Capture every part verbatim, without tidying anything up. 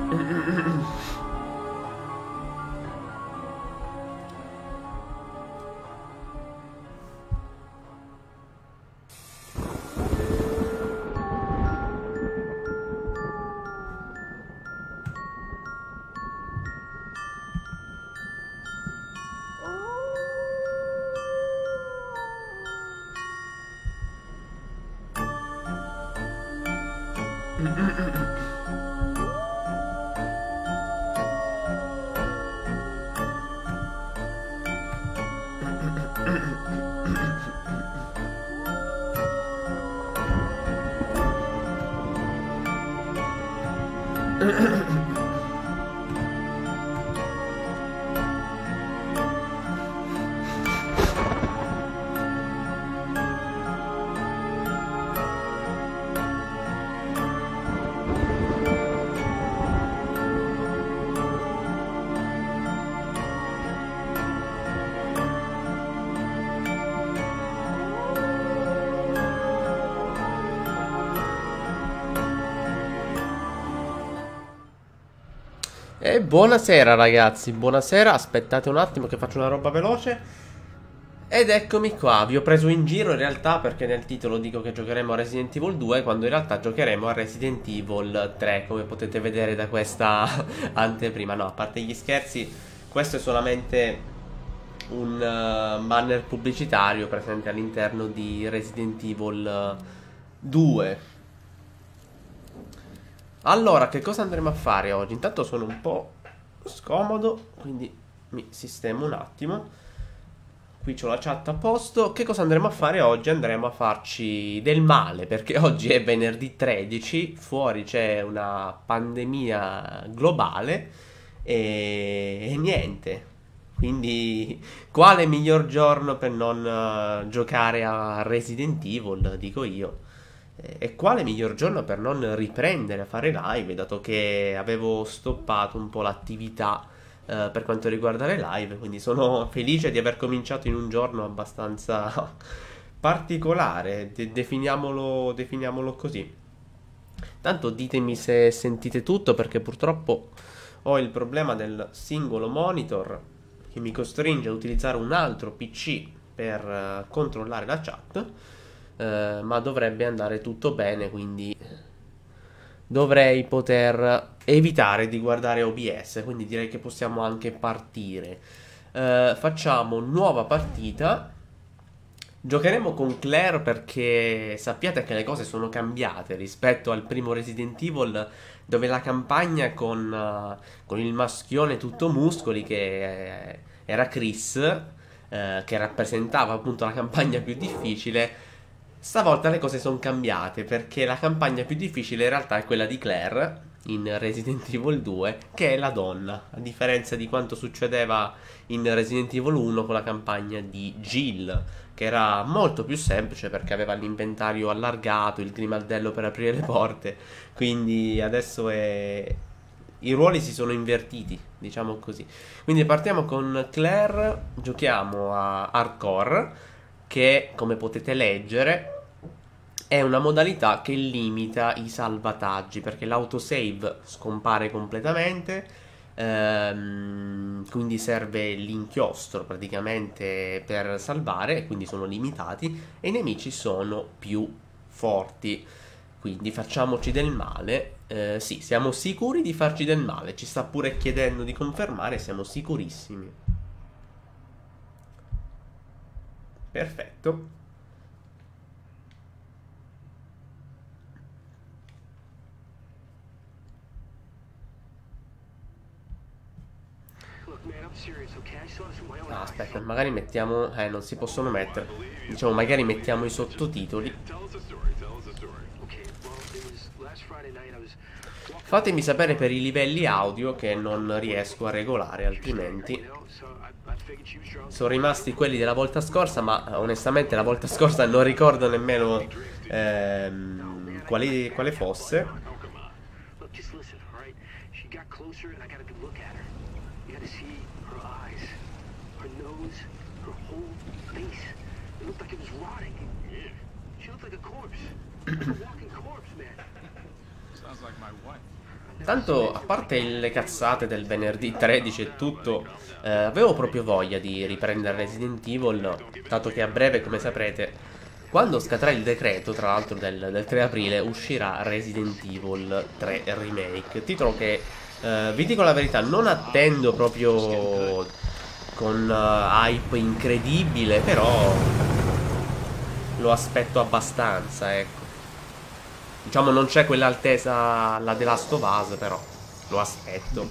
E buonasera ragazzi, buonasera, aspettate un attimo che faccio una roba veloce. Ed eccomi qua, vi ho preso in giro in realtà perché nel titolo dico che giocheremo a Resident Evil due, quando in realtà giocheremo a Resident Evil tre, come potete vedere da questa anteprima. No, a parte gli scherzi, questo è solamente un uh, banner pubblicitario presente all'interno di Resident Evil due. Allora, che cosa andremo a fare oggi? Intanto sono un po' scomodo, quindi mi sistemo un attimo. Qui c'ho la chat a posto. Che cosa andremo a fare oggi? Andremo a farci del male, perché oggi è venerdì tredici, fuori c'è una pandemia globale e, e niente. Quindi, quale miglior giorno per non uh, giocare a Resident Evil, dico io. E quale miglior giorno per non riprendere a fare live, dato che avevo stoppato un po' l'attività eh, per quanto riguarda le live, quindi sono felice di aver cominciato in un giorno abbastanza particolare, De definiamolo, definiamolo così. Tanto ditemi se sentite tutto, perché purtroppo ho il problema del singolo monitor che mi costringe a utilizzare un altro P C per uh, controllare la chat. Uh, ma dovrebbe andare tutto bene, quindi dovrei poter evitare di guardare O B S, quindi direi che possiamo anche partire. Uh, facciamo nuova partita. Giocheremo con Claire perché sappiate che le cose sono cambiate rispetto al primo Resident Evil, dove la campagna con, uh, con il maschione tutto muscoli che eh, era Chris, eh, che rappresentava appunto la campagna più difficile. Stavolta le cose sono cambiate, perché la campagna più difficile in realtà è quella di Claire in Resident Evil due, che è la donna, a differenza di quanto succedeva in Resident Evil uno con la campagna di Jill, che era molto più semplice perché aveva l'inventario allargato, il grimaldello per aprire le porte. Quindi adesso è... i ruoli si sono invertiti, diciamo così. Quindi partiamo con Claire, giochiamo a Hardcore, che come potete leggere è una modalità che limita i salvataggi, perché l'autosave scompare completamente, ehm, quindi serve l'inchiostro praticamente per salvare, e quindi sono limitati, e i nemici sono più forti. Quindi facciamoci del male. Eh, sì, siamo sicuri di farci del male, ci sta pure chiedendo di confermare, siamo sicurissimi. Perfetto. Ah, aspetta, magari mettiamo... Eh, non si possono mettere. Diciamo, magari mettiamo i sottotitoli. Fatemi sapere per i livelli audio, che non riesco a regolare, altrimenti... Sono rimasti quelli della volta scorsa, ma onestamente la volta scorsa non ricordo nemmeno ehm, quali, quale fosse. Tanto, a parte le cazzate del venerdì tredici e tutto, eh, avevo proprio voglia di riprendere Resident Evil, dato che a breve, come saprete, quando scadrà il decreto, tra l'altro del, del tre aprile, uscirà Resident Evil tre Remake. Titolo che, eh, vi dico la verità, non attendo proprio con uh, hype incredibile, però lo aspetto abbastanza, ecco. Diciamo non c'è quell'altesa la The Last of Us, però lo aspetto.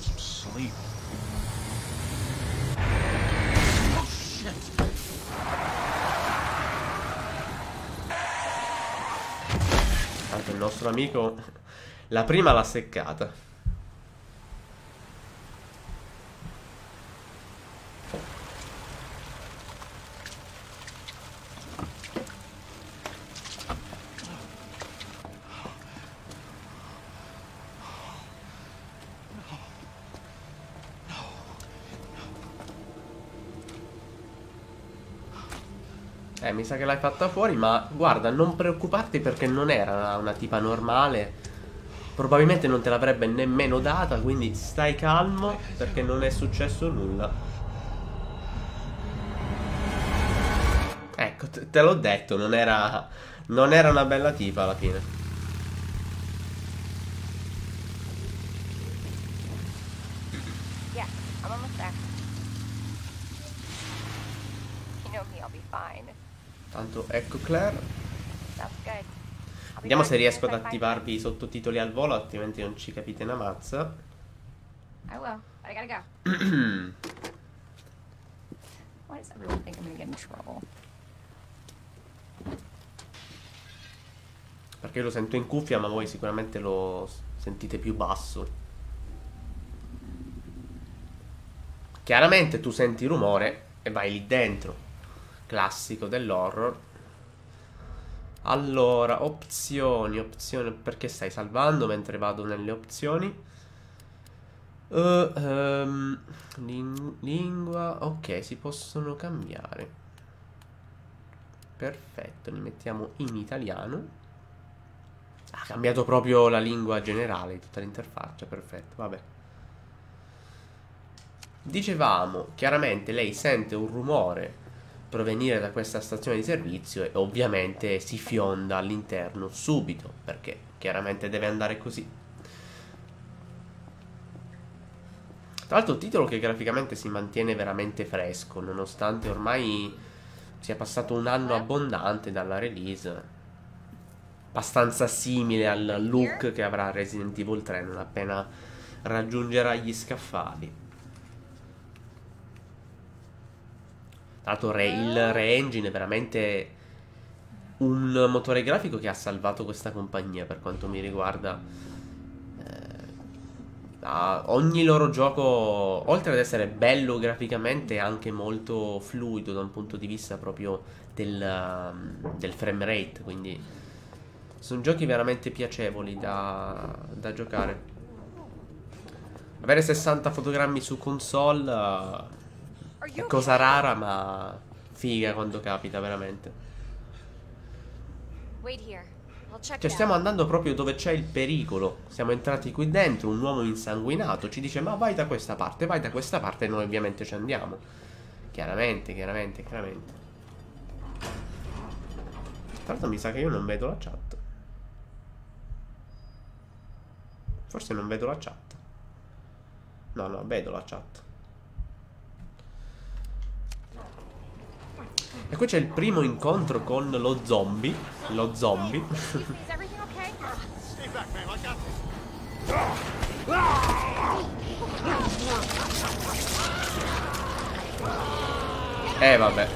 Tanto il nostro amico la prima l'ha seccata. Eh, mi sa che l'hai fatta fuori, ma guarda, non preoccuparti perché non era una tipa normale. Probabilmente non te l'avrebbe nemmeno data, quindi stai calmo perché non è successo nulla. Ecco, te, te l'ho detto, non era, non era una bella tipa alla fine. Yeah, I'm almost there. You know me, I'll be fine. Tanto ecco Claire. That's good. I'll be Vediamo back se riesco in ad five attivarvi i sottotitoli al volo, altrimenti non ci capite una mazza. minutes. I will, but I gotta go. Why does everyone think I'm gonna get in trouble? Perché io lo sento in cuffia, ma voi sicuramente lo sentite più basso. Chiaramente tu senti rumore e vai lì dentro. Classico dell'horror. Allora, opzioni, opzioni. Perché stai salvando mentre vado nelle opzioni? Uh, um, ling- lingua. Ok, si possono cambiare. Perfetto, li mettiamo in italiano. Ha cambiato proprio la lingua generale di tutta l'interfaccia. Perfetto, vabbè. Dicevamo, chiaramente lei sente un rumore provenire da questa stazione di servizio e ovviamente si fionda all'interno subito, perché chiaramente deve andare così. Tra l'altro titolo che graficamente si mantiene veramente fresco, nonostante ormai sia passato un anno abbondante dalla release. Abbastanza simile al look che avrà Resident Evil tre non appena raggiungerà gli scaffali. Tra l'altro re, il re-engine è veramente un motore grafico che ha salvato questa compagnia per quanto mi riguarda. Eh, ogni loro gioco, oltre ad essere bello graficamente, è anche molto fluido da un punto di vista proprio del, del frame rate. Quindi sono giochi veramente piacevoli da, da giocare. Avere sessanta fotogrammi su console uh, è cosa rara, ma figa quando capita veramente. Cioè stiamo andando proprio dove c'è il pericolo. Siamo entrati qui dentro, un uomo insanguinato ci dice ma vai da questa parte, vai da questa parte, e noi ovviamente ci andiamo. Chiaramente, chiaramente, chiaramente. Tra l'altro mi sa che io non vedo la chat. Forse non vedo la chat. No, no, vedo la chat. E qui c'è il primo incontro con lo zombie. Lo zombie. Eh vabbè.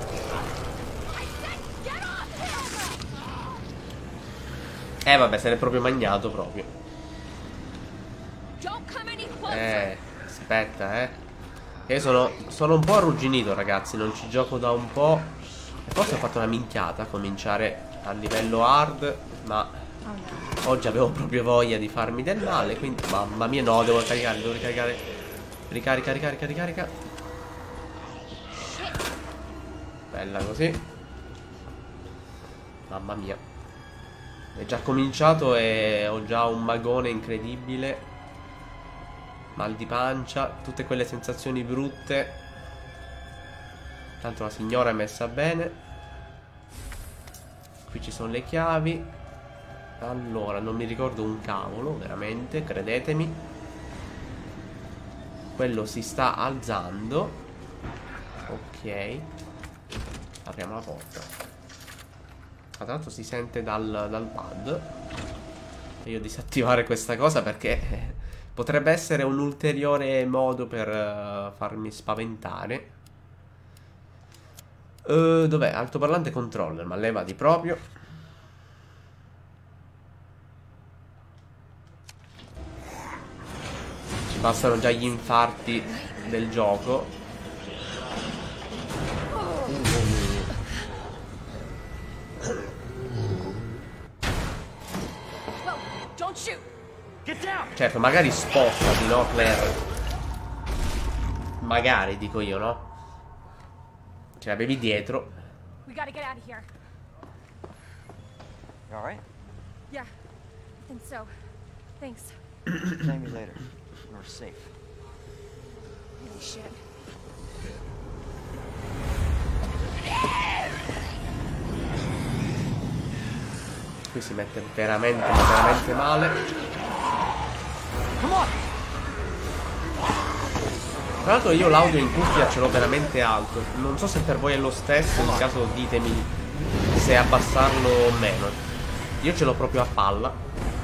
Eh vabbè, se l'è proprio magnato proprio. Eh, aspetta, eh. Io sono, sono un po' arrugginito, ragazzi. Non ci gioco da un po'. E forse ho fatto una minchiata a cominciare a livello hard. Ma oggi avevo proprio voglia di farmi del male. Quindi, mamma mia, no, devo caricare, devo ricaricare. Ricarica, ricarica, ricarica. Bella così. Mamma mia. È già cominciato e ho già un magone incredibile. mal di pancia, tutte quelle sensazioni brutte. Tanto la signora è messa bene. Qui ci sono le chiavi. Allora, non mi ricordo un cavolo, veramente, credetemi. Quello si sta alzando. Ok. Apriamo la porta. Tra l'altro si sente dal, dal pad. E io disattivare questa cosa perché potrebbe essere un ulteriore modo per uh, farmi spaventare. uh, Dov'è? Altoparlante controller, ma levati proprio. Ci passano già gli infarti del gioco. Certo, magari spostati, no, Claire? Magari, dico io, no? Ce l'avevi dietro. We gotta get out of here. You all right? Yeah, I think so. Thanks. Claim me later. We're safe. Holy shit. Qui si mette veramente, veramente male. Tra l'altro io l'audio in cuffia ce l'ho veramente alto. Non so se per voi è lo stesso, in caso ditemi se abbassarlo o meno. Io ce l'ho proprio a palla.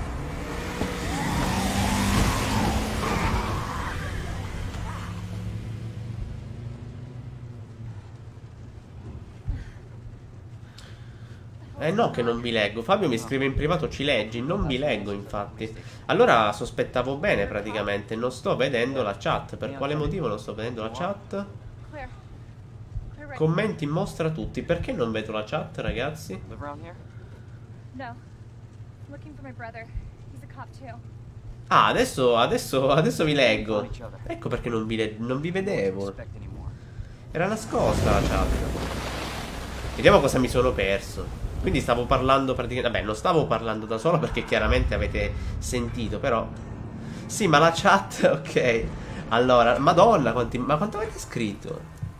Eh no che non vi leggo. Fabio mi scrive in privato: ci leggi? Non vi leggo, infatti. Allora sospettavo bene praticamente. Non sto vedendo la chat. Per quale motivo non sto vedendo la chat? Claire. Claire, Commenti, mostra tutti. Perché non vedo la chat, ragazzi? Live around here? No. I'm looking for my brother. He's a cop too. Ah, adesso, adesso, adesso vi leggo. Ecco perché non vi, le- non vi vedevo. Expect any more. Era nascosta la chat. Vediamo cosa mi sono perso. Quindi stavo parlando praticamente... Vabbè, non stavo parlando da solo perché chiaramente avete sentito, però... Sì, ma la chat... Ok. Allora, madonna, quanti... ma quanto avete scritto?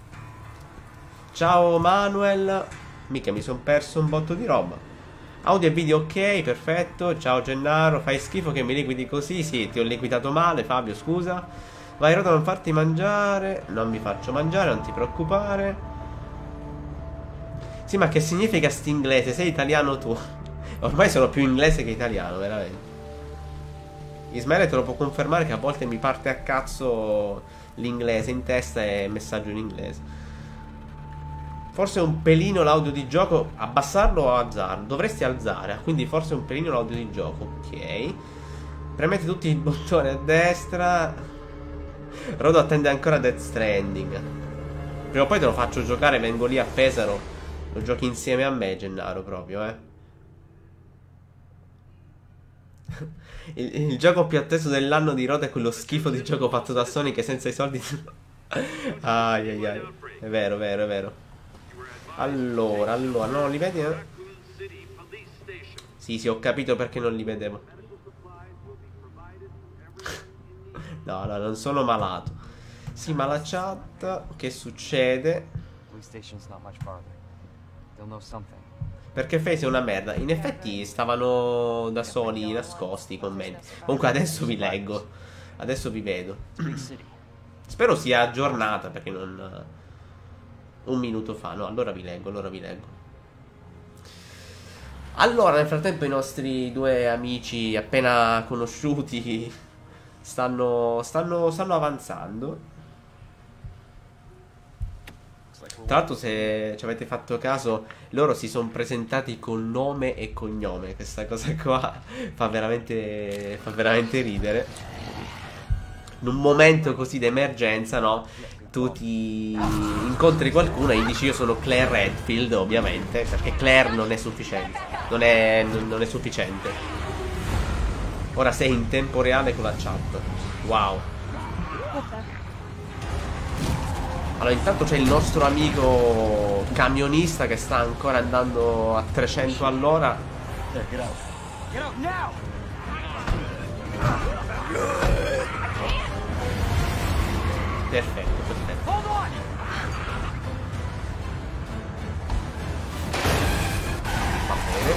Ciao Manuel. Mica mi sono perso un botto di roba. Audio e video ok, perfetto. Ciao Gennaro, fai schifo che mi liquidi così. Sì, ti ho liquidato male, Fabio, scusa. Vai Roda, non farti mangiare. Non mi faccio mangiare, non ti preoccupare. Sì, ma che significa sti inglese? Sei italiano tu. Ormai sono più inglese che italiano, veramente. Ismaele te lo può confermare che a volte mi parte a cazzo l'inglese in testa e messaggio in inglese. Forse un pelino l'audio di gioco. Abbassarlo o alzarlo? Dovresti alzare, quindi forse un pelino l'audio di gioco. Ok. Premete tutti i bottoni a destra. Rodo attende ancora Death Stranding. Prima o poi te lo faccio giocare, vengo lì a Pesaro. Lo giochi insieme a me, Gennaro, proprio, eh. il, il gioco più atteso dell'anno di Roda è quello schifo di gioco fatto da Sony che senza i soldi... ai ai ai. È vero, vero, è vero. Allora, allora, no, li vedi? Eh? Sì, sì, ho capito perché non li vedevo. No, no, non sono malato. Sì, ma la chat, che succede? Police station's not much farther. They'll know something. Perché Face è una merda. In effetti stavano da soli nascosti i commenti. Comunque adesso vi leggo. Adesso vi vedo. Big city. Spero sia aggiornata perché non... Un minuto fa. No, allora vi leggo, allora vi leggo. Allora, nel frattempo i nostri due amici appena conosciuti stanno, stanno, stanno avanzando. Tra l'altro, se ci avete fatto caso, loro si sono presentati con nome e cognome. Questa cosa qua fa veramente, fa veramente ridere. In un momento così d'emergenza, no? Tu ti incontri qualcuno e gli dici: io sono Claire Redfield, ovviamente, perché Claire non è sufficiente. Non è, non è sufficiente. Ora sei in tempo reale con la chat. Wow. Allora, intanto c'è il nostro amico camionista che sta ancora andando a trecento all'ora. Get out. Get out now! Perfetto, perfetto. Va bene.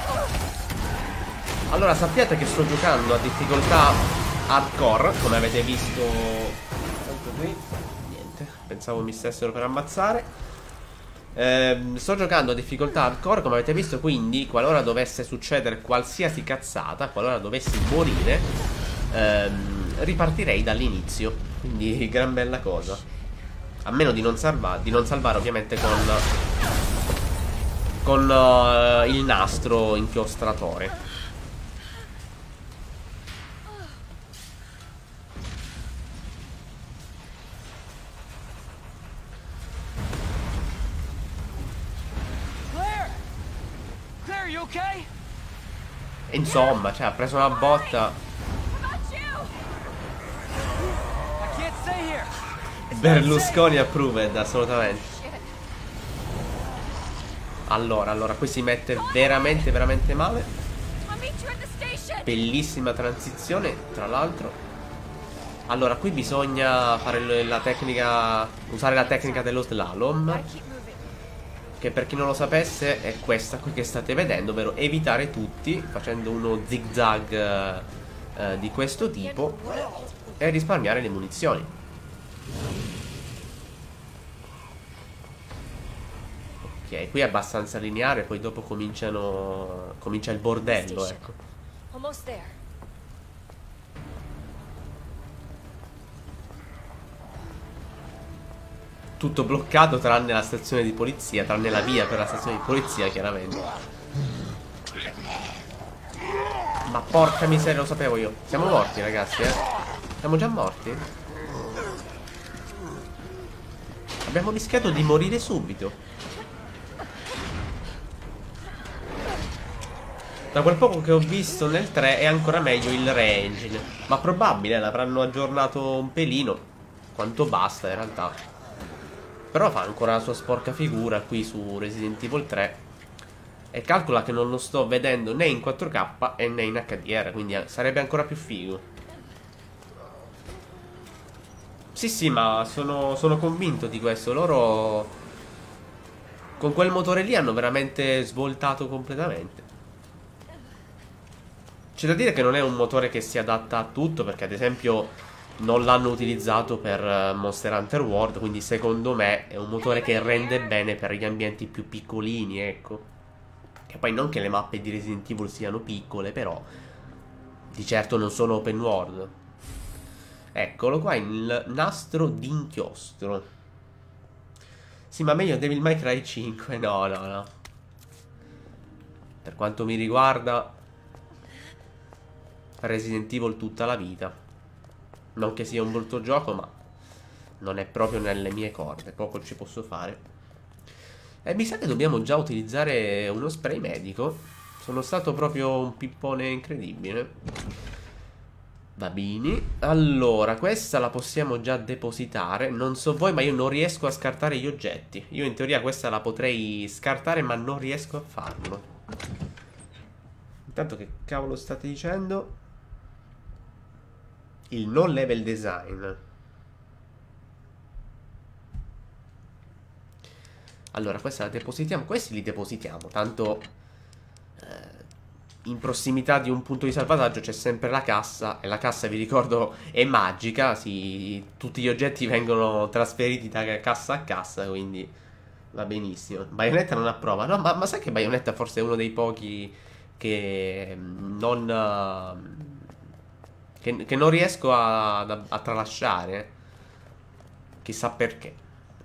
Allora sappiate che sto giocando a difficoltà hardcore, come avete visto. Tanto qui niente, pensavo mi stessero per ammazzare. Ehm, sto giocando a difficoltà hardcore, come avete visto, quindi qualora dovesse succedere qualsiasi cazzata, qualora dovessi morire, ehm, ripartirei dall'inizio. Quindi gran bella cosa. A meno di non salvare, di non salvare ovviamente con Con uh, il nastro inchiostratore. Insomma, cioè, ha preso una botta. Berlusconi approved, assolutamente. Allora, allora, qui si mette veramente, veramente male. Bellissima transizione, tra l'altro. Allora, qui bisogna fare la tecnica, usare la tecnica dello slalom, che per chi non lo sapesse è questa qui che state vedendo, ovvero evitare tutti facendo uno zigzag eh, di questo tipo e risparmiare le munizioni. Ok, qui è abbastanza lineare, poi dopo cominciano comincia il bordello, ecco. Tutto bloccato tranne la stazione di polizia, tranne la via per la stazione di polizia, chiaramente. Ma porca miseria, lo sapevo io. Siamo morti, ragazzi, eh. Siamo già morti? Abbiamo rischiato di morire subito. Da quel poco che ho visto nel tre è ancora meglio il re-engine. Ma probabile, l'avranno aggiornato un pelino. Quanto basta, in realtà. Però fa ancora la sua sporca figura qui su Resident Evil tre. E calcola che non lo sto vedendo né in quattro K e né in H D R, quindi sarebbe ancora più figo. Sì, sì, ma sono, sono convinto di questo. Loro con quel motore lì hanno veramente svoltato completamente. C'è da dire che non è un motore che si adatta a tutto, perché ad esempio non l'hanno utilizzato per Monster Hunter World, quindi secondo me è un motore che rende bene per gli ambienti più piccolini, ecco. Che poi non che le mappe di Resident Evil siano piccole, però di certo non sono open world. Eccolo qua, il nastro d'inchiostro. Sì, ma meglio Devil May Cry cinque. No, no, no. Per quanto mi riguarda, Resident Evil tutta la vita. Non che sia un brutto gioco, ma non è proprio nelle mie corde. Poco ci posso fare. E mi sa che dobbiamo già utilizzare uno spray medico. Sono stato proprio un pippone incredibile. Va bene. Allora, questa la possiamo già depositare. Non so voi, ma io non riesco a scartare gli oggetti. Io in teoria questa la potrei scartare, ma non riesco a farlo. Intanto che cavolo state dicendo? Il non level design. Allora, questa la depositiamo. Questi li depositiamo. Tanto eh, in prossimità di un punto di salvataggio c'è sempre la cassa. E la cassa, vi ricordo, è magica. Sì, tutti gli oggetti vengono trasferiti da cassa a cassa, quindi va benissimo. Bayonetta non approva. No, ma, ma sai che Bayonetta forse è uno dei pochi che non... Uh, Che, che non riesco a, a, a tralasciare. Chissà perché.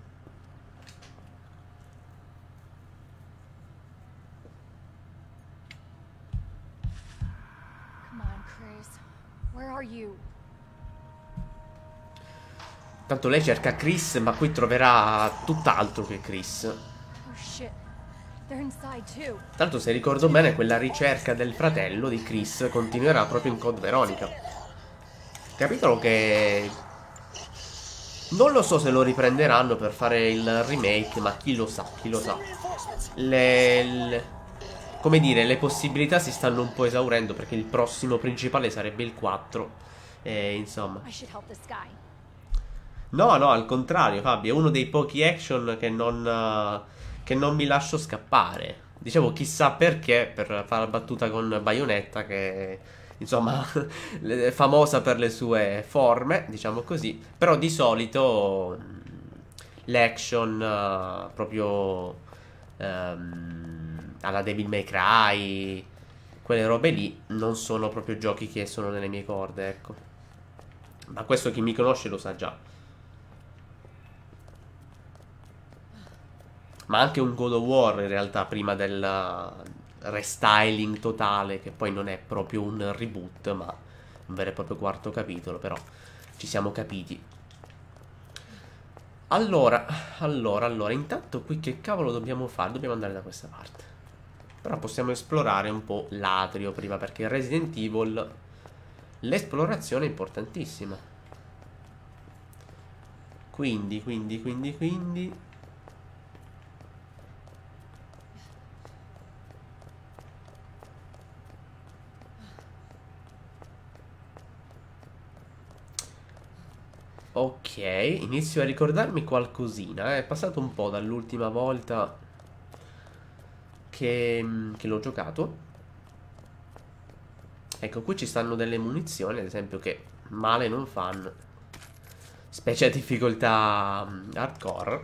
Come on, Chris. Where are you? Tanto lei cerca Chris, ma qui troverà tutt'altro che Chris. Oh shit. They're inside too. Tanto se ricordo bene, quella ricerca del fratello di Chris continuerà proprio in Code Veronica. Capitolo che non lo so se lo riprenderanno per fare il remake, ma chi lo sa, chi lo sa. Le, le, come dire, le possibilità si stanno un po' esaurendo, perché il prossimo principale sarebbe il quattro. E insomma. No, no, al contrario, Fabio, è uno dei pochi action che non, eh, che non mi lascio scappare. Dicevo, chissà perché, per fare la battuta con Bayonetta, che insomma è famosa per le sue forme, diciamo così, però di solito mh, l'action eh, proprio ehm, alla Devil May Cry, quelle robe lì, non sono proprio giochi che sono nelle mie corde, ecco. Ma questo chi mi conosce lo sa già. Ma anche un God of War in realtà prima del restyling totale, che poi non è proprio un reboot, ma un vero e proprio quarto capitolo, però ci siamo capiti. Allora, allora, allora, intanto qui che cavolo dobbiamo fare? Dobbiamo andare da questa parte. Però possiamo esplorare un po' l'atrio prima, perché in Resident Evil l'esplorazione è importantissima. Quindi, quindi, quindi, quindi... Ok, inizio a ricordarmi qualcosina. eh. È passato un po' dall'ultima volta che, che l'ho giocato. Ecco, qui ci stanno delle munizioni, ad esempio, che male non fanno. Specie a difficoltà mm, hardcore.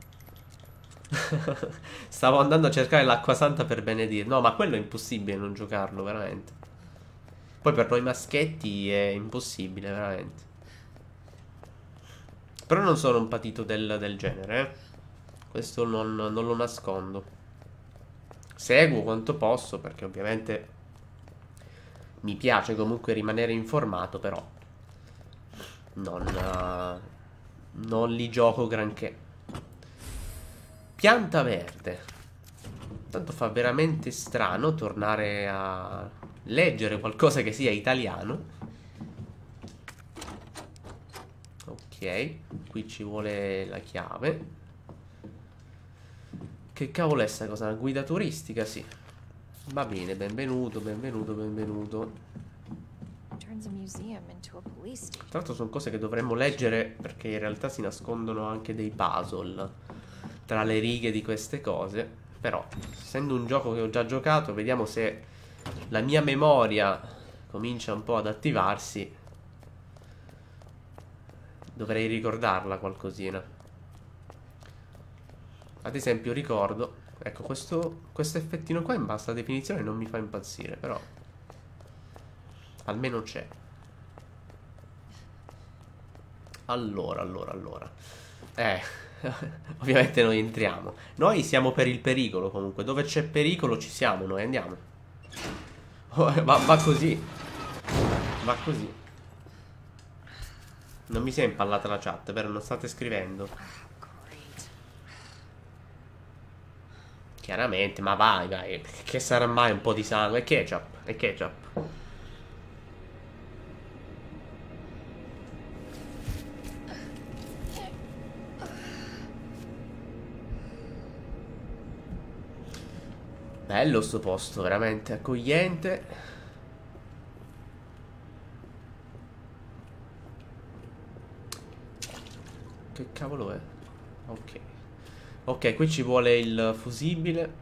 Stavo andando a cercare l'acqua santa per benedire. No, ma quello è impossibile non giocarlo, veramente. Poi per noi maschetti è impossibile, veramente. Però non sono un patito del, del genere, eh. Questo non, non lo nascondo. Seguo quanto posso, perché ovviamente mi piace comunque rimanere informato, però non, eh, non li gioco granché. Pianta verde. Tanto fa veramente strano tornare a leggere qualcosa che sia italiano. Ok, qui ci vuole la chiave. Che cavolo è sta cosa? Una guida turistica, sì. Va bene, benvenuto, benvenuto, benvenuto. Turns a museum into a police station. Tra l'altro sono cose che dovremmo leggere, perché in realtà si nascondono anche dei puzzle tra le righe di queste cose. Però, essendo un gioco che ho già giocato, vediamo se la mia memoria comincia un po' ad attivarsi. Dovrei ricordarla qualcosina. Ad esempio ricordo, ecco, questo, questo effettino qua in bassa definizione non mi fa impazzire, però almeno c'è. Allora, allora, allora. Eh, ovviamente noi entriamo. Noi siamo per il pericolo comunque. Dove c'è pericolo ci siamo, noi andiamo. Oh, va, va così. Va così. Non mi si è impallata la chat, vero? Non state scrivendo. Chiaramente, ma vai, vai. Che sarà mai un po' di sangue? È ketchup, è ketchup. Bello sto posto, veramente accogliente. Che cavolo è? Ok. Ok, qui ci vuole il fusibile.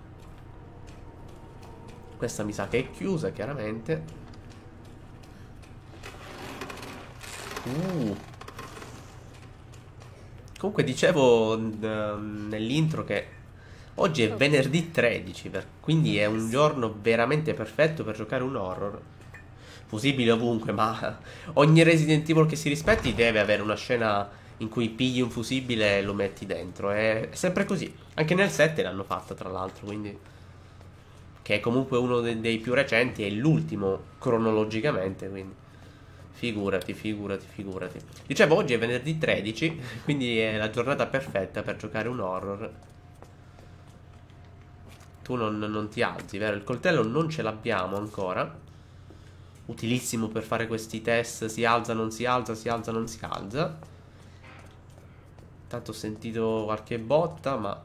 Questa mi sa che è chiusa, chiaramente. Uh. Comunque dicevo nell'intro che oggi è venerdì tredici, quindi è un giorno veramente perfetto per giocare un horror. Fusibile ovunque, ma ogni Resident Evil che si rispetti deve avere una scena in cui pigli un fusibile e lo metti dentro. È sempre così. Anche nel sette l'hanno fatta, tra l'altro, quindi... Che è comunque uno de dei più recenti, è l'ultimo cronologicamente, quindi... Figurati, figurati, figurati. Dicevo, oggi è venerdì tredici, quindi è la giornata perfetta per giocare un horror. Tu non, non ti alzi, vero? Il coltello non ce l'abbiamo ancora. Utilissimo per fare questi test. Si alza, non si alza, si alza, non si alza. Tanto ho sentito qualche botta, ma...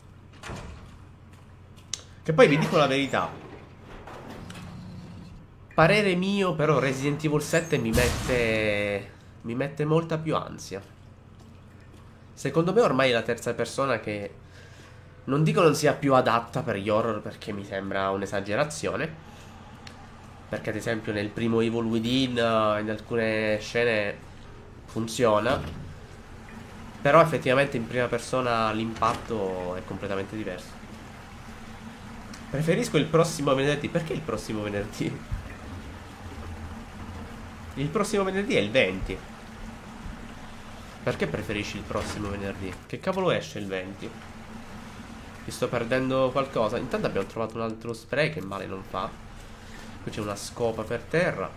Che poi vi dico la verità. Parere mio, però Resident Evil sette mi mette... mi mette molta più ansia. Secondo me ormai è la terza persona che... non dico non sia più adatta per gli horror, perché mi sembra un'esagerazione. Perché ad esempio nel primo Evil Within, in alcune scene funziona. Però effettivamente in prima persona l'impatto è completamente diverso. Preferisco il prossimo venerdì. Perché il prossimo venerdì? Il prossimo venerdì è il venti. Perché preferisci il prossimo venerdì? Che cavolo esce il venti? Mi sto perdendo qualcosa. Intanto abbiamo trovato un altro spray che male non fa. Qui c'è una scopa per terra.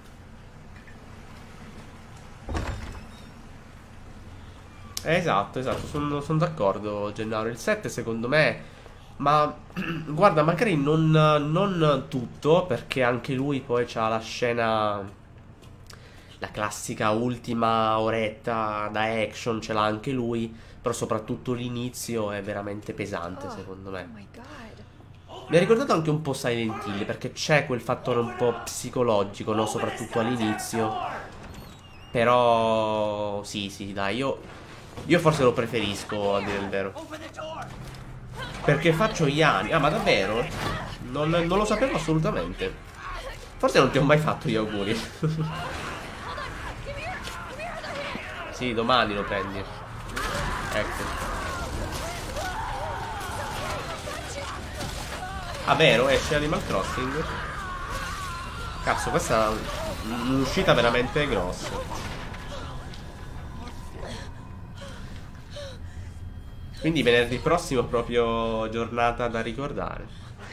Eh, esatto, esatto, sono, sono d'accordo, Gennaro. Il sette secondo me... Ma guarda, magari non, non tutto, perché anche lui poi c'ha la scena... La classica ultima oretta da action ce l'ha anche lui. Però soprattutto l'inizio è veramente pesante, secondo me. Oh my god. Mi ha ricordato anche un po' Silent Hill, perché c'è quel fattore un po' psicologico, no? Soprattutto all'inizio. Però... Sì, sì, dai, io... Io forse lo preferisco, a dire il vero. Perché faccio gli anni. Ah, ma davvero? Non, non lo sapevo assolutamente. Forse non ti ho mai fatto gli auguri. Sì, domani lo prendi. Ecco. Ah, vero? Esce Animal Crossing? Cazzo, questa è un'uscita veramente grossa. Quindi venerdì prossimo proprio giornata da ricordare.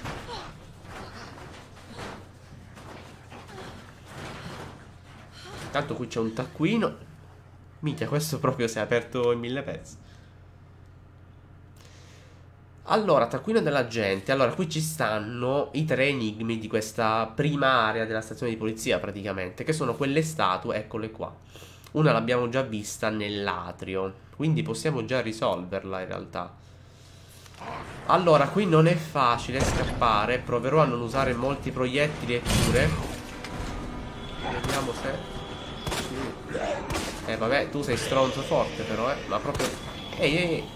Intanto qui c'è un taccuino. Minchia, questo proprio si è aperto in mille pezzi. Allora, taccuino della gente. Allora, qui ci stanno i tre enigmi di questa prima area della stazione di polizia, praticamente, che sono quelle statue, eccole qua. Una l'abbiamo già vista nell'atrio, quindi possiamo già risolverla in realtà. Allora, qui non è facile scappare. Proverò a non usare molti proiettili eppure. Vediamo se... Eh vabbè, tu sei stronzo forte però, eh. Ma proprio... Ehi, ehi, ehi.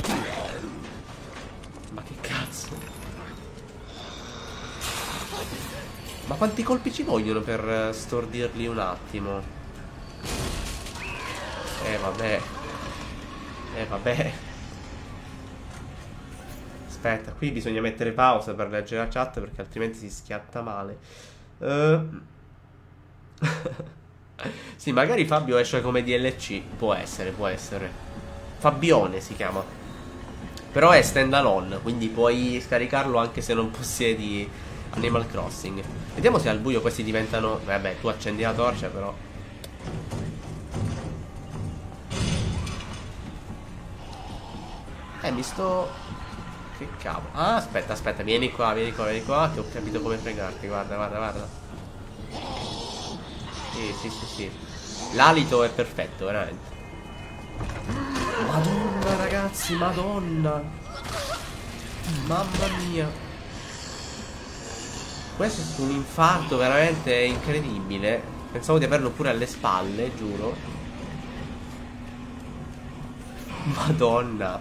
Ma che cazzo? Ma quanti colpi ci vogliono per stordirli un attimo? Eh vabbè. Eh vabbè. Aspetta, qui bisogna mettere pausa per leggere la chat, perché altrimenti si schiatta male. Uh... Sì, magari Fabio esce come D L C. Può essere, può essere. Fabione si chiama. Però è stand alone, quindi puoi scaricarlo anche se non possiedi Animal Crossing. Vediamo se al buio questi diventano... Vabbè, tu accendi la torcia però. Eh, mi sto... Che cavolo. Ah, aspetta, aspetta, vieni qua, vieni qua, vieni qua, che ho capito come fregarti. Guarda, guarda, guarda. Sì, sì, sì, sì. L'alito è perfetto, veramente. Madonna, ragazzi, madonna. Mamma mia. Questo è un infarto veramente incredibile. Pensavo di averlo pure alle spalle, giuro. Madonna.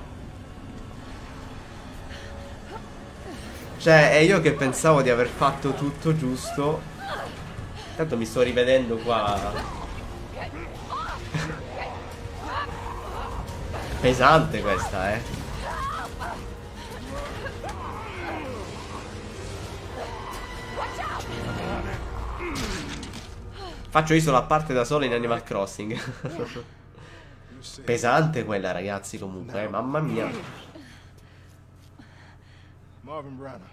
Cioè, è io che pensavo di aver fatto tutto giusto. Intanto mi sto rivedendo qua. Pesante questa, eh. Faccio isola a parte da solo in Animal Crossing. Pesante quella, ragazzi, comunque, eh. Mamma mia. Marvin Branagh.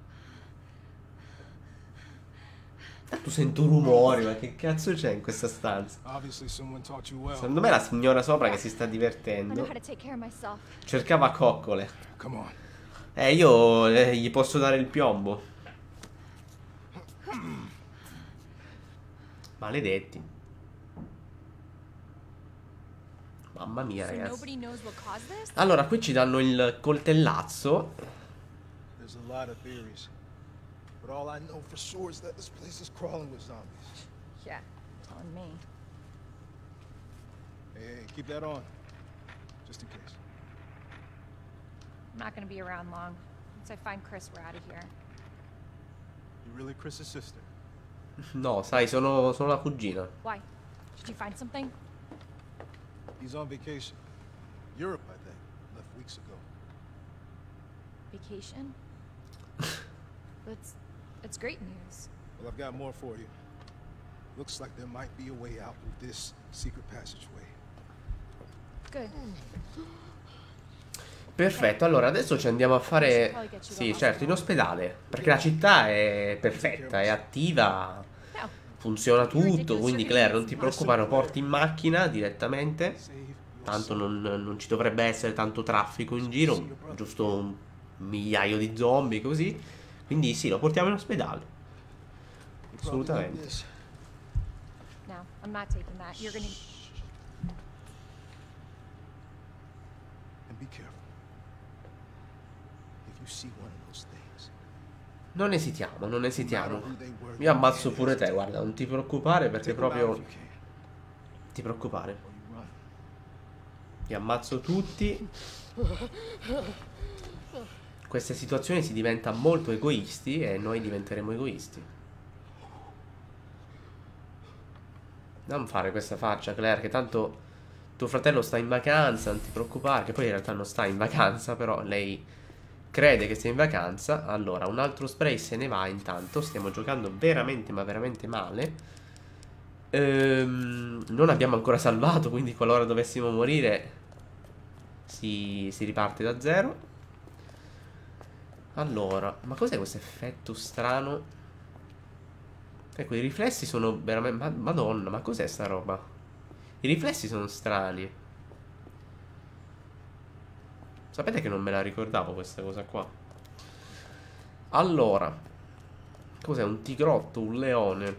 Tu sento rumori, ma che cazzo c'è in questa stanza? Secondo me è la signora sopra che si sta divertendo. Cercava coccole. Eh, io eh, gli posso dare il piombo. Maledetti. Mamma mia, ragazzi. Allora, qui ci danno il coltellazzo. But all I know for sure is that this place is crawling with zombies. Yeah, telling me. Hey, hey, keep that on. Just in case. I'm not gonna be around long. Once I find Chris, we're out of here. You really Chris's sister? No, sai, sono, sono la cugina. Why? Did you find something? He's on vacation. Europe, I think. Left weeks ago. Vacation? That's that's great news. Well, I've got more for you. Looks like there might be a way out through this secret passageway. Good. Perfetto, allora adesso ci andiamo a fare... Sì, certo, in ospedale. Perché la città è perfetta, è attiva, funziona tutto. Quindi Claire, non ti preoccupare, lo porti in macchina direttamente. Tanto non, non ci dovrebbe essere tanto traffico in giro. Giusto un migliaio di zombie così. Quindi sì, lo portiamo in ospedale. Assolutamente. No, I'm not taking that. You're gonna... And be careful. If you see one of those things. Non esitiamo, non esitiamo. Io ammazzo pure te, guarda, non ti preoccupare perché proprio... Ti preoccupare. Li ammazzo tutti. Queste situazioni si diventa molto egoisti e noi diventeremo egoisti. Non fare questa faccia, Claire, che tanto tuo fratello sta in vacanza, non ti preoccupare, che poi in realtà non sta in vacanza, però lei crede che sia in vacanza. Allora, un altro spray se ne va intanto, stiamo giocando veramente, ma veramente male. Ehm, non abbiamo ancora salvato, quindi qualora dovessimo morire si, si riparte da zero. Allora, ma cos'è questo effetto strano? Ecco, i riflessi sono veramente... Ma, Madonna, ma cos'è sta roba? I riflessi sono strani. Sapete che non me la ricordavo questa cosa qua. Allora, cos'è? Un tigrotto, un leone.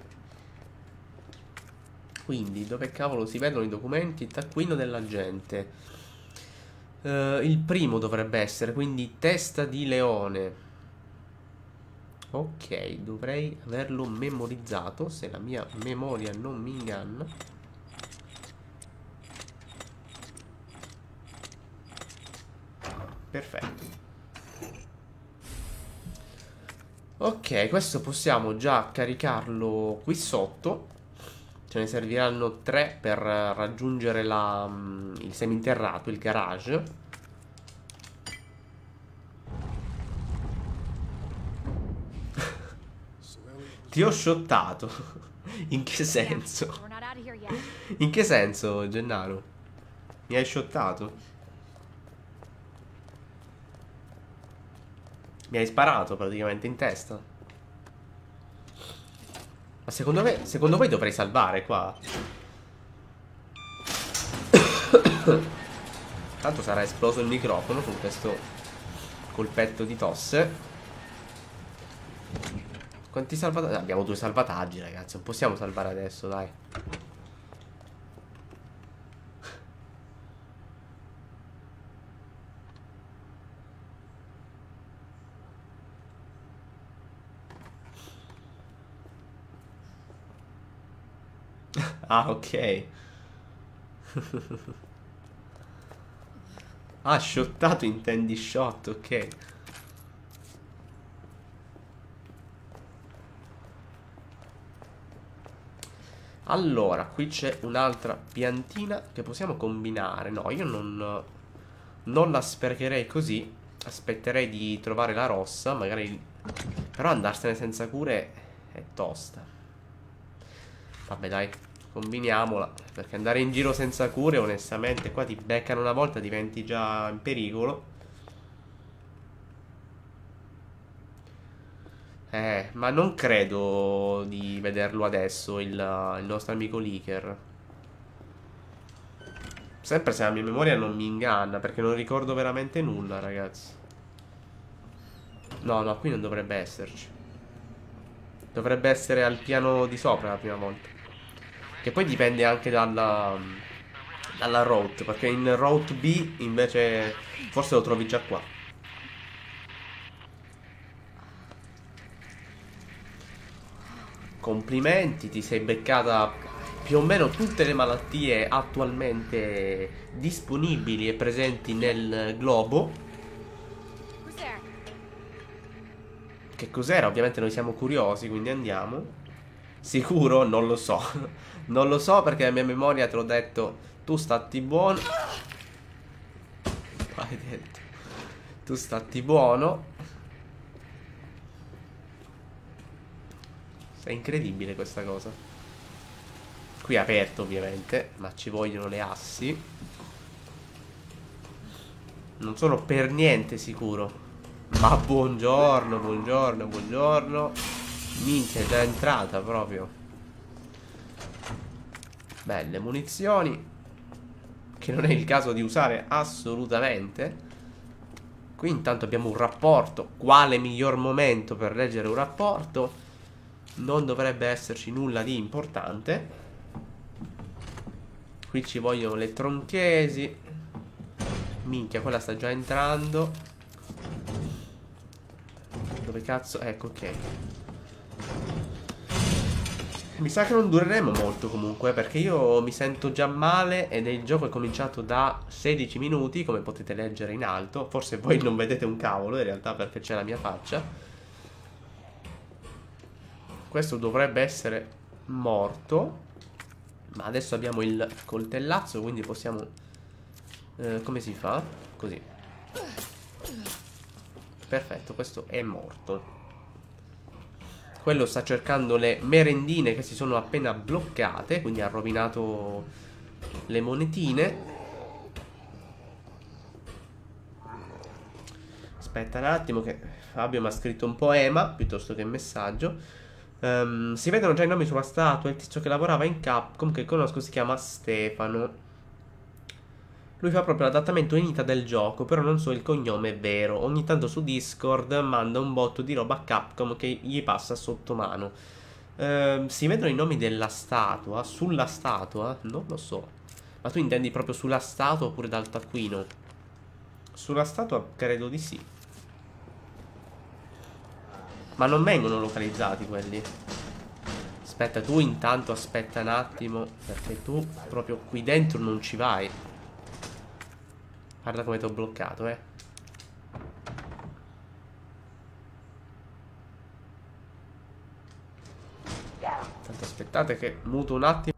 Quindi, dove cavolo si vedono i documenti? Il taccuino dell'agente. Uh, il primo dovrebbe essere, quindi testa di leone. Ok, dovrei averlo memorizzato, se la mia memoria non mi inganna. Perfetto. Ok, questo possiamo già caricarlo qui sotto. Ce ne serviranno tre per raggiungere la, il seminterrato, il garage. Ti ho shottato. In che senso? In che senso, Gennaro? Mi hai shottato? Mi hai sparato praticamente in testa. Ma secondo me, secondo voi dovrei salvare qua? Tanto sarà esploso il microfono con questo colpetto di tosse. Quanti salvataggi? Abbiamo due salvataggi, ragazzi. Non possiamo salvare adesso, dai. Ah, ok. Ah, shottato intendi shot, ok. Allora, qui c'è un'altra piantina che possiamo combinare. No, io non, non la sprecherei così. Aspetterei di trovare la rossa, magari. Però andarsene senza cure è tosta. Vabbè, dai. Combiniamola, perché andare in giro senza cure, onestamente, qua ti beccano una volta, diventi già in pericolo. Eh, ma non credo di vederlo adesso, il, il nostro amico Licker. Sempre se la mia memoria non mi inganna, perché non ricordo veramente nulla, ragazzi. No, no, qui non dovrebbe esserci. Dovrebbe essere al piano di sopra la prima volta. Che poi dipende anche dalla, dalla route, perché in route B invece forse lo trovi già qua. Complimenti, ti sei beccata più o meno tutte le malattie attualmente disponibili e presenti nel globo. Che cos'era? Ovviamente noi siamo curiosi, quindi andiamo. Sicuro? Non lo so. Non lo so perché la mia memoria te l'ho detto. Tu stati buono. Hai detto. Tu stati buono. È incredibile questa cosa. Qui è aperto ovviamente, ma ci vogliono le assi. Non sono per niente sicuro. Ma buongiorno, buongiorno, buongiorno. Minchia, è già entrata proprio. Belle munizioni, che non è il caso di usare assolutamente. Qui intanto abbiamo un rapporto. Quale miglior momento per leggere un rapporto? Non dovrebbe esserci nulla di importante. Qui ci vogliono le tronchesi. Minchia, quella sta già entrando. Dove cazzo? Ecco, ok. Mi sa che non dureremo molto comunque, perché io mi sento già male ed il gioco è cominciato da sedici minuti, come potete leggere in alto. Forse voi non vedete un cavolo in realtà perché c'è la mia faccia. Questo dovrebbe essere morto. Ma adesso abbiamo il coltellazzo, quindi possiamo... Eh, come si fa? Così. Perfetto, questo è morto. Quello sta cercando le merendine che si sono appena bloccate, quindi ha rovinato le monetine. Aspetta un attimo che Fabio mi ha scritto un poema piuttosto che un messaggio. Um, si vedono già i nomi sulla statua. Il tizio che lavorava in Capcom, che conosco, si chiama Stefano. Lui fa proprio l'adattamento in Ita del gioco, però non so il cognome vero. Ogni tanto su Discord manda un botto di roba a Capcom che gli passa sotto mano. uh, Si vedono i nomi della statua. Sulla statua? Non lo so. Ma tu intendi proprio sulla statua oppure dal taccuino? Sulla statua credo di sì. Ma non vengono localizzati quelli. Aspetta, tu intanto aspetta un attimo, perché tu proprio qui dentro non ci vai. Guarda come ti ho bloccato, eh. Tanto aspettate che muto un attimo.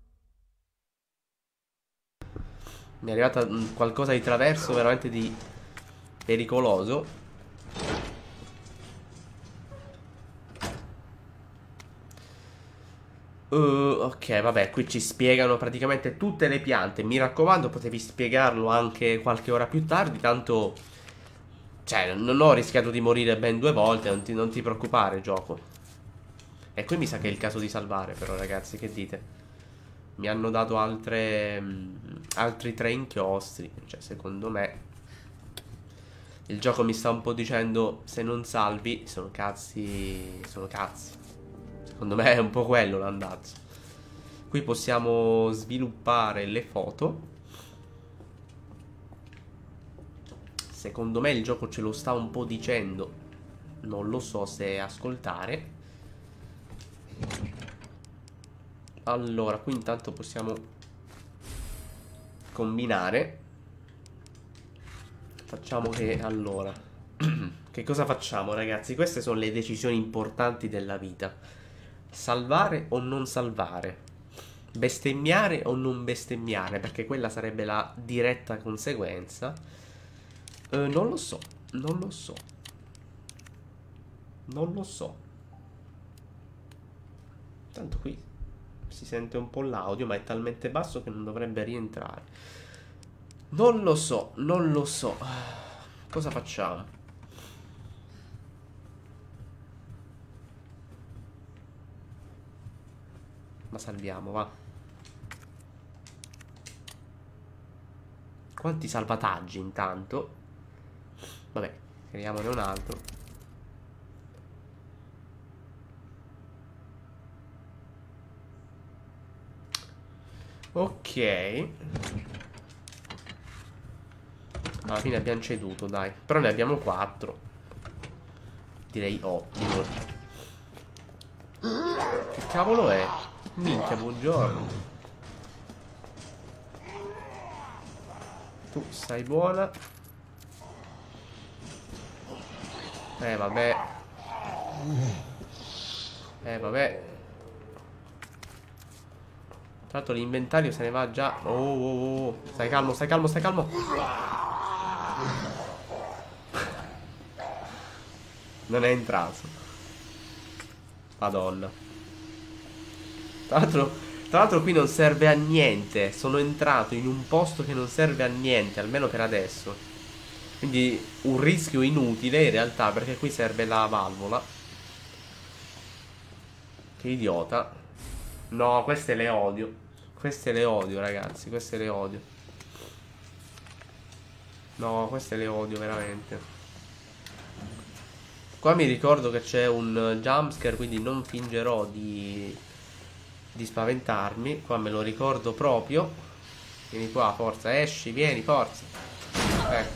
Mi è arrivata qualcosa di traverso veramente di pericoloso. Uh, ok, vabbè, qui ci spiegano praticamente tutte le piante. Mi raccomando, potevi spiegarlo anche qualche ora più tardi. Tanto, cioè, non ho rischiato di morire ben due volte. Non ti, non ti preoccupare, gioco. E qui mi sa che è il caso di salvare, però, ragazzi, che dite? Mi hanno dato altre mh, altri tre inchiostri. Cioè, secondo me il gioco mi sta un po' dicendo: se non salvi, sono cazzi. Sono cazzi. Secondo me è un po' quello l'andazzo. Qui possiamo sviluppare le foto. Secondo me il gioco ce lo sta un po' dicendo. Non lo so se ascoltare. Allora, qui intanto possiamo combinare. Facciamo che... Allora che cosa facciamo, ragazzi? Queste sono le decisioni importanti della vita. Salvare o non salvare? Bestemmiare o non bestemmiare? Perché quella sarebbe la diretta conseguenza. eh, Non lo so. Non lo so. Non lo so. Tanto qui si sente un po' l'audio, ma è talmente basso che non dovrebbe rientrare. Non lo so. Non lo so. Cosa facciamo? Ma salviamo, va. Quanti salvataggi intanto. Vabbè, creiamone un altro. Ok. Alla fine abbiamo ceduto, dai. Però ne abbiamo quattro. Direi ottimo. Che cavolo è? Minchia, buongiorno. Tu stai buona. Eh vabbè. Eh vabbè. Tra l'altro l'inventario se ne va già. Oh, oh, oh. Stai calmo, stai calmo, stai calmo. Non è entrato. Madonna. Tra l'altro Tra l'altro qui non serve a niente. Sono entrato in un posto che non serve a niente, almeno per adesso. Quindi un rischio inutile in realtà, perché qui serve la valvola. Che idiota. No, queste le odio. Queste le odio, ragazzi. Queste le odio. No, queste le odio veramente. Qua mi ricordo che c'è un jumpscare, quindi non fingerò di, di spaventarmi. Qua me lo ricordo proprio. Vieni qua, forza, esci, vieni, forza. Ecco.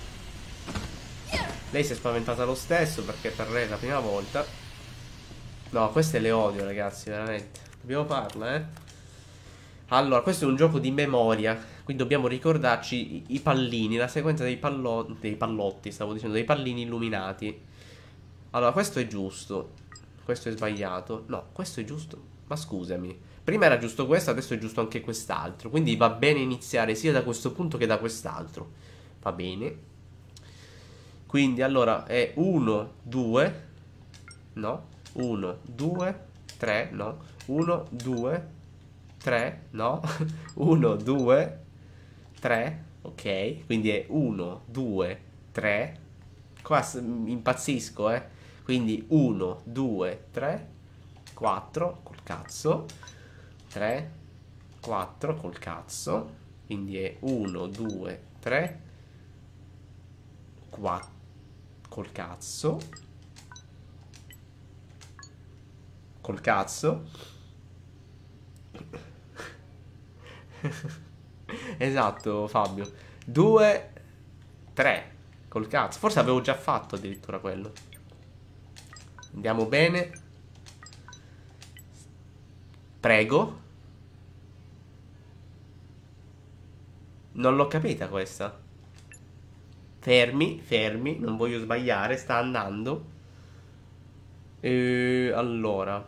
Lei si è spaventata lo stesso perché per lei è la prima volta. No, queste le odio, ragazzi, veramente. Dobbiamo farla, eh. Allora, questo è un gioco di memoria. Quindi dobbiamo ricordarci i, i pallini, la sequenza dei, pallo dei pallotti, stavo dicendo, dei pallini illuminati. Allora, questo è giusto. Questo è sbagliato. No, questo è giusto. Ma scusami. Prima era giusto questo, adesso è giusto anche quest'altro. Quindi va bene iniziare sia da questo punto che da quest'altro. Va bene. Quindi allora è uno, due. No. uno, due, tre. No. uno, due, tre. No. uno, due, tre. Ok. Quindi è uno, due, tre. Qua impazzisco, eh. Quindi uno, due, tre, quattro, col cazzo. tre, quattro, col cazzo. Quindi è uno, due, tre, quattro, col cazzo. Col cazzo. Esatto, Fabio. due, tre. Col cazzo. Forse avevo già fatto addirittura quello. Andiamo bene. Prego. Non l'ho capita questa. Fermi, fermi. Non voglio sbagliare. Sta andando. E allora.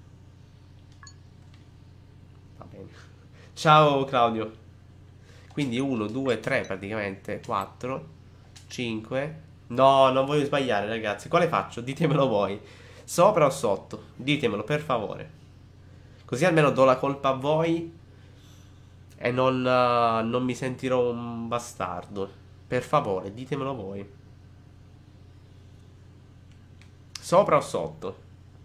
Va bene. Ciao Claudio. Quindi uno, due, tre praticamente. quattro, cinque. No, non voglio sbagliare, ragazzi. Quale faccio? Ditemelo voi. Sopra o sotto? Ditemelo, per favore. Così almeno do la colpa a voi e non, uh, non mi sentirò un bastardo. Per favore, ditemelo voi. Sopra o sotto?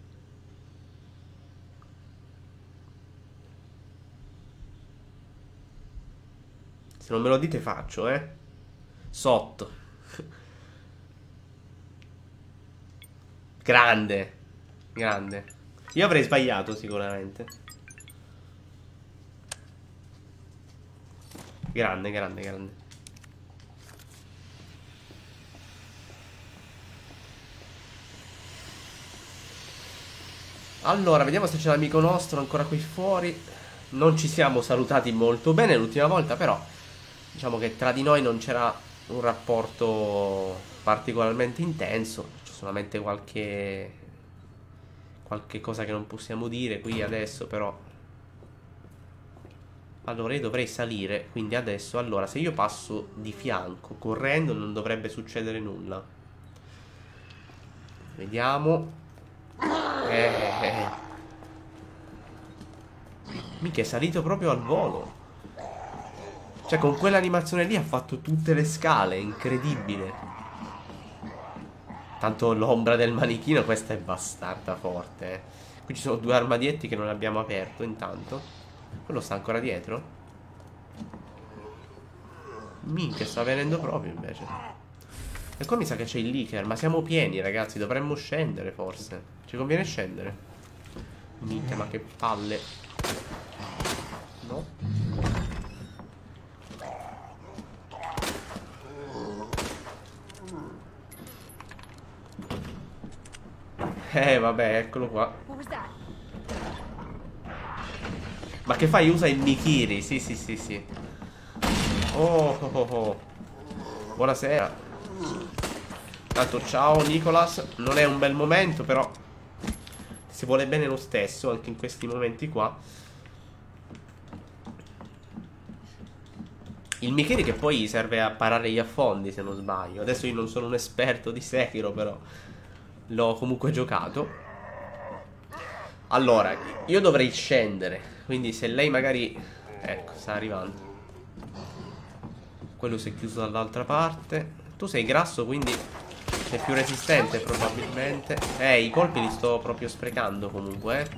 Se non me lo dite faccio, eh. Sotto. Grande. Grande. Io avrei sbagliato sicuramente. Grande, grande, grande. Allora, vediamo se c'è l'amico nostro ancora qui fuori. Non ci siamo salutati molto bene l'ultima volta, però diciamo che tra di noi non c'era un rapporto particolarmente intenso. C'è solamente qualche qualche cosa che non possiamo dire qui adesso, però. Allora io dovrei salire, quindi adesso, allora, se io passo di fianco correndo non dovrebbe succedere nulla. Vediamo. Eh, eh, eh. Mica è salito proprio al volo. Cioè con quell'animazione lì ha fatto tutte le scale. Incredibile. Tanto l'ombra del manichino, questa è bastarda forte, eh. Qui ci sono due armadietti che non abbiamo aperto intanto. Quello sta ancora dietro? Minchia, sta venendo proprio invece. E qua mi sa che c'è il leaker. Ma siamo pieni, ragazzi, dovremmo scendere forse. Ci conviene scendere. Minchia, ma che palle. No? Eh vabbè, eccolo qua. What was that? Ma che fai? Usa il Mikiri. Sì, sì, sì, sì. Oh, oh, oh, oh. Buonasera. Tanto ciao Nicolas. Non è un bel momento, però si vuole bene lo stesso anche in questi momenti qua. Il Mikiri che poi serve a parare gli affondi, se non sbaglio. Adesso io non sono un esperto di Sekiro, però l'ho comunque giocato. Allora, io dovrei scendere. Quindi se lei magari... Ecco, sta arrivando. Quello si è chiuso dall'altra parte. Tu sei grasso, quindi sei più resistente probabilmente. Eh, i colpi li sto proprio sprecando comunque, eh.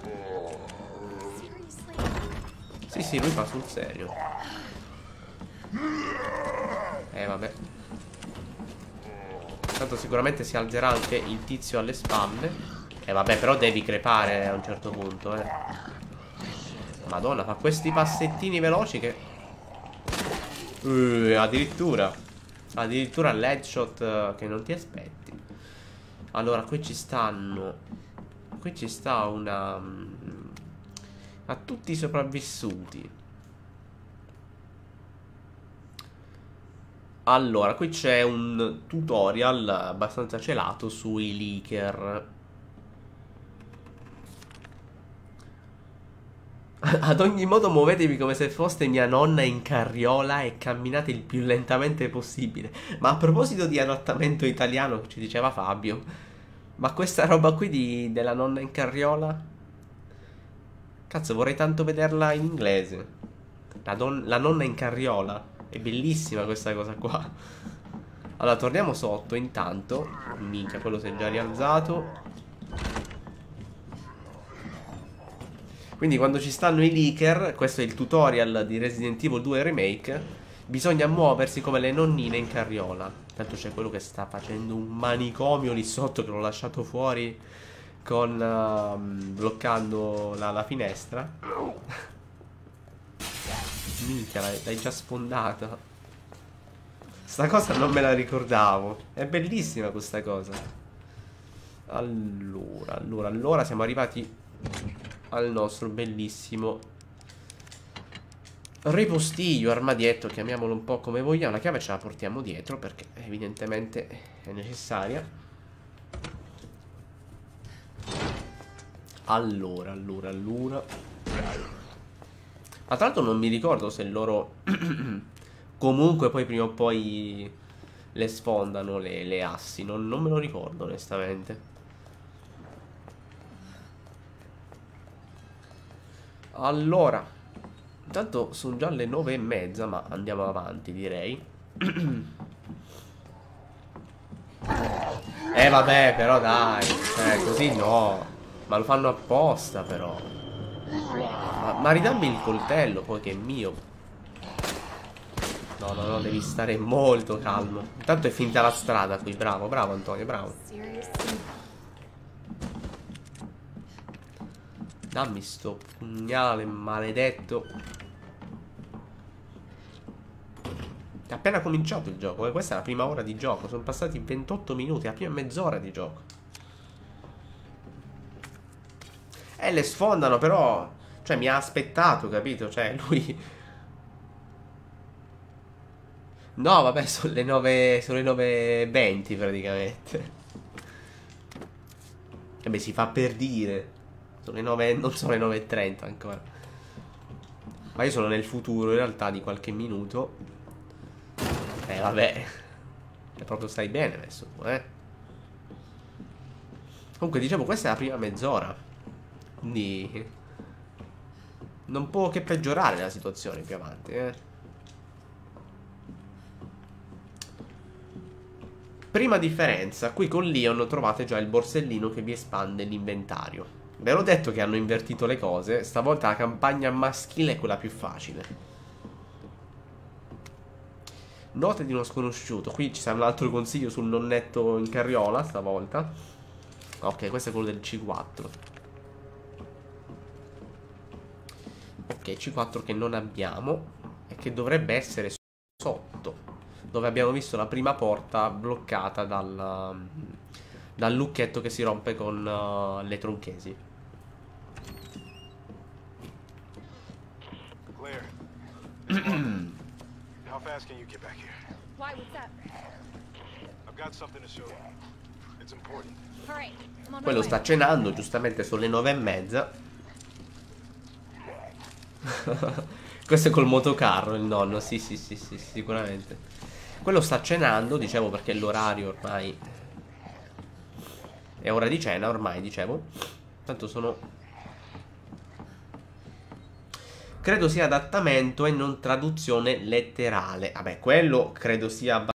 Sì, sì, lui fa sul serio. Eh, vabbè. Tanto sicuramente si alzerà anche il tizio alle spalle. Eh, vabbè, però devi crepare a un certo punto, eh. Madonna, fa questi passettini veloci che... Uh, addirittura Addirittura l'headshot uh, che non ti aspetti. Allora, qui ci stanno... Qui ci sta una... Um, a tutti i sopravvissuti. Allora, qui c'è un tutorial abbastanza celato sui leaker. Ad ogni modo muovetevi come se foste mia nonna in carriola e camminate il più lentamente possibile. Ma a proposito di adattamento italiano che ci diceva Fabio, ma questa roba qui di, della nonna in carriola, cazzo, vorrei tanto vederla in inglese. La, don, la nonna in carriola. È bellissima questa cosa qua. Allora, torniamo sotto intanto. Minchia, quello si è già rialzato. Quindi quando ci stanno i leaker, questo è il tutorial di Resident Evil due Remake, bisogna muoversi come le nonnine in carriola. Tanto c'è quello che sta facendo un manicomio lì sotto, che l'ho lasciato fuori con uh, bloccando la, la finestra. Minchia, l'hai già sfondata. Sta cosa non me la ricordavo. È bellissima questa cosa. Allora, allora, allora siamo arrivati al nostro bellissimo ripostiglio, armadietto, chiamiamolo un po' come vogliamo. La chiave ce la portiamo dietro perché evidentemente è necessaria. Allora, allora, allora. Ma tra l'altro non mi ricordo se loro comunque poi prima o poi le sfondano le, le assi. Non, non me lo ricordo onestamente. Allora, intanto sono già le nove e mezza, ma andiamo avanti, direi. Eh vabbè, però dai, eh, così no. Ma lo fanno apposta, però. Ma, ma ridammi il coltello, poi che è mio. No, no, no, devi stare molto calmo. Intanto è finta la strada qui, bravo, bravo Antonio, bravo. Dammi sto pugnale maledetto. È appena cominciato il gioco, eh? Questa è la prima ora di gioco. Sono passati ventotto minuti, la prima mezz'ora di gioco. Eh, le sfondano però. Cioè mi ha aspettato, capito? Cioè lui... No, vabbè, sono le nove. Sono le nove e venti praticamente. E beh, si fa per dire. Sono le nove, non sono le nove e trenta ancora. Ma io sono nel futuro in realtà di qualche minuto. Eh vabbè. E proprio stai bene adesso, eh. Comunque dicevo, questa è la prima mezz'ora. Quindi non può che peggiorare la situazione più avanti, eh. Prima differenza, qui con Leon trovate già il borsellino che vi espande l'inventario. Ve l'ho detto che hanno invertito le cose. Stavolta la campagna maschile è quella più facile. Note di uno sconosciuto. Qui ci sarà un altro consiglio sul nonnetto in carriola stavolta. Ok, questo è quello del C quattro. Ok, C quattro che non abbiamo e che dovrebbe essere sotto, dove abbiamo visto la prima porta bloccata dal, dal lucchetto che si rompe con uh, le tronchesi. Claire, it's Marco. How fast can you get back here? Why? What's up? I've got something to show you. It's important. All right, I'm on my Quello way. sta cenando, giustamente sono le nove e mezza. Questo è col motocarro il nonno, sì sì sì sì, sicuramente. Quello sta cenando, dicevo, perché l'orario ormai è ora di cena, ormai, dicevo. Tanto sono... Credo sia adattamento e non traduzione letterale. Vabbè, quello credo sia